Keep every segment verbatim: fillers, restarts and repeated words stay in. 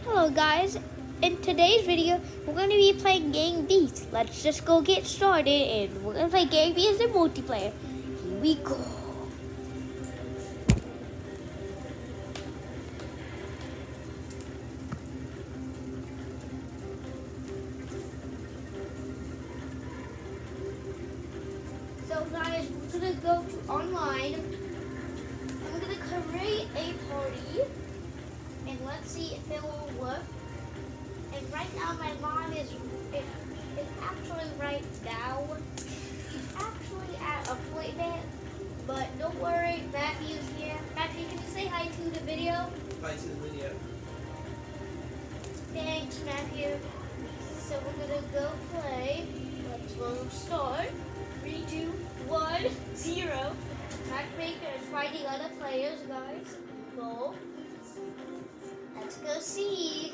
Hello guys, in today's video we're going to be playing Gang Beasts. Let's just go get started and we're going to play Gang Beasts in multiplayer. Here we go. So guys, we're going to go to online and we're going to create a party and let's see if it will work. And right now my mom is, is, is actually right now, she's actually at appointment, but don't worry, Matthew's here. Matthew, can you say hi to the video? Hi to the video. Thanks, Matthew. So we're gonna go play. Let's go start. Three, two, one, zero. Matchmaker is finding other players, guys. Go. Let's go see.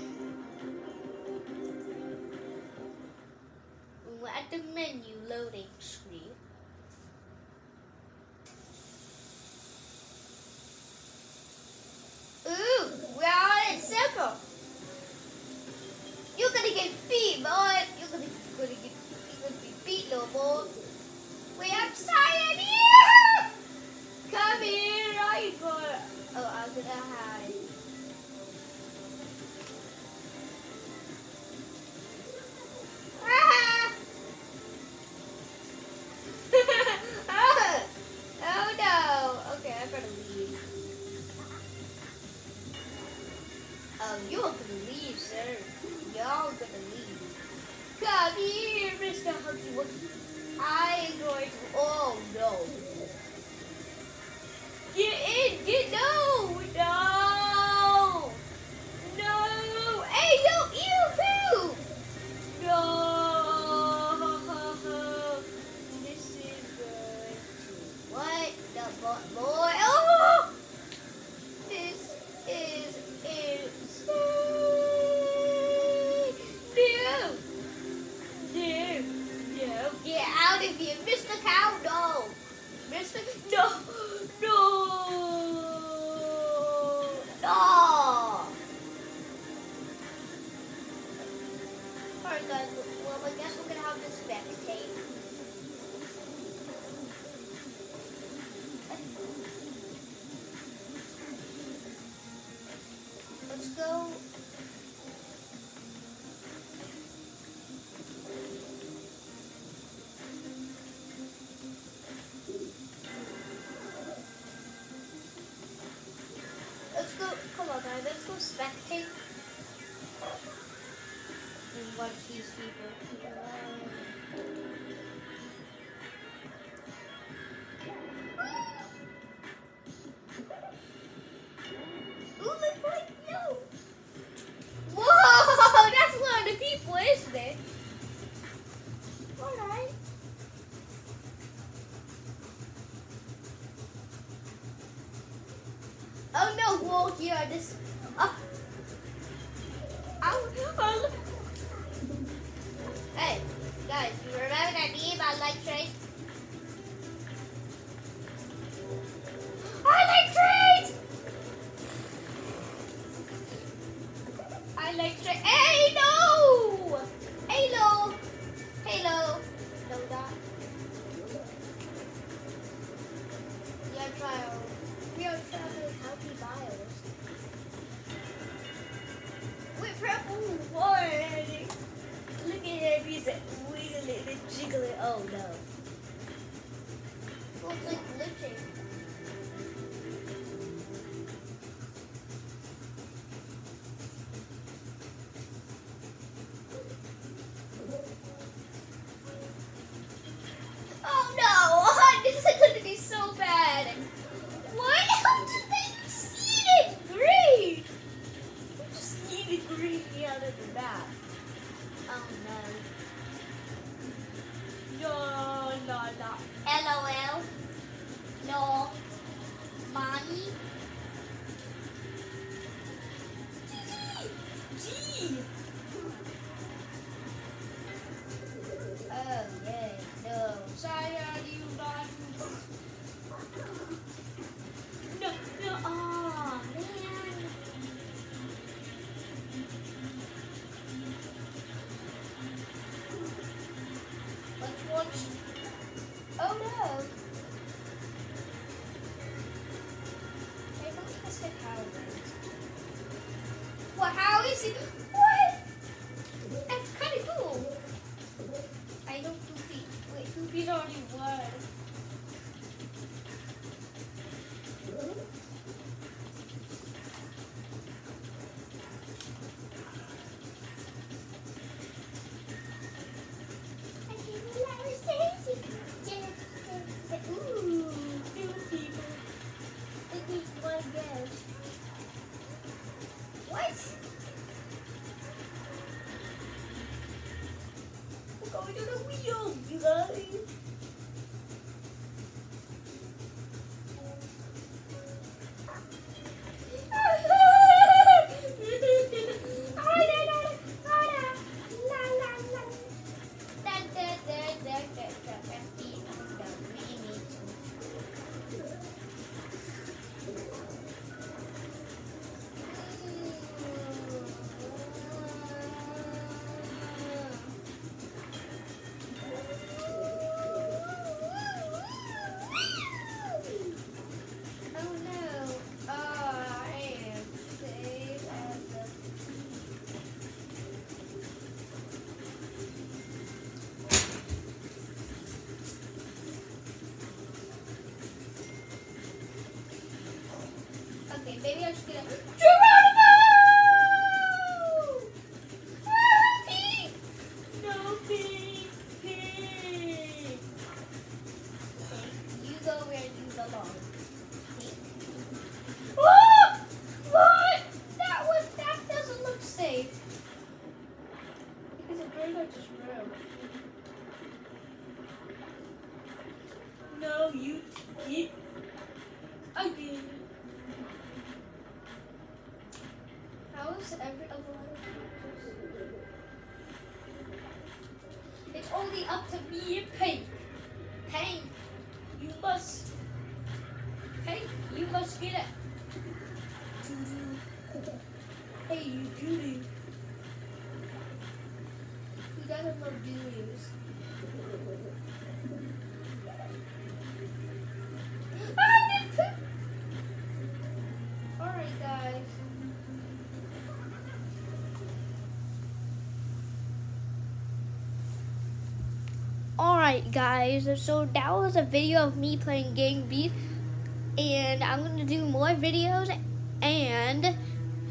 We're at the menu loading screen. Ooh, we're on in circle. You're gonna get beat, boy. You're gonna, gonna get you're gonna be beat, little boy. We're outside here. Come here, I got. Oh, I'm gonna hide. Oh no! Okay, I better leave. Oh, you're gonna leave, sir. Y'all gonna leave. Come here, Mister Huggy Wuggy. I'm going to. Oh no! Get in! Get no! No! No! Hey, yo, you too! No! What the boy? Oh! This is insane! No! No! No! Get out of here, Mister Cow! No! Mister No! No! No! Alright guys, well I guess we're gonna have this spectate. Let's go. Let's go. Come on, guys. Let's go spectate. And watch these people. Ooh, look like no. Whoa, that's one of the people, isn't it? Alright. Oh no, whoa, here, this. Oh. Oh, oh. Hey, guys, you remember that meme I like trade? I like trade! I like trade. Hey, no! Halo! Halo! No, that. We are trying. We are trying healthy bios. With purple water. Look at him, he's wiggling and jiggling. Oh no. Looks like glitching. Oh no! This is going to be so bad. Why don't you make seeded green? You just needed green out of the map. Oh no. No, no, no. LOL. No. Mommy. G. Oh yeah. No. Sorry, are you not? No, no. Oh man. Oh no! I don't trust it how it is. Well, how is it? What? That's kind of cool. I don't two feet. Wait, two feet already won. Going to the wheel, you guys. Okay, maybe I'm just gonna Geronimo! Ah, pig! No pig! Pig! Okay, you go where you belong. Pig. Ah! What? That was that doesn't look safe. Because a bird I just rode. No, you pig. Again. How is every other one? It's only up to me, Pink. Pink, you must. Pink, you must get it. Hey, you Judy. You gotta love Julius. Alright, guys. Alright guys, so that was a video of me playing Gang Beast, and I'm going to do more videos, and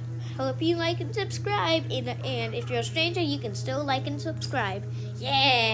hope you like and subscribe, and, and if you're a stranger, you can still like and subscribe. Yeah!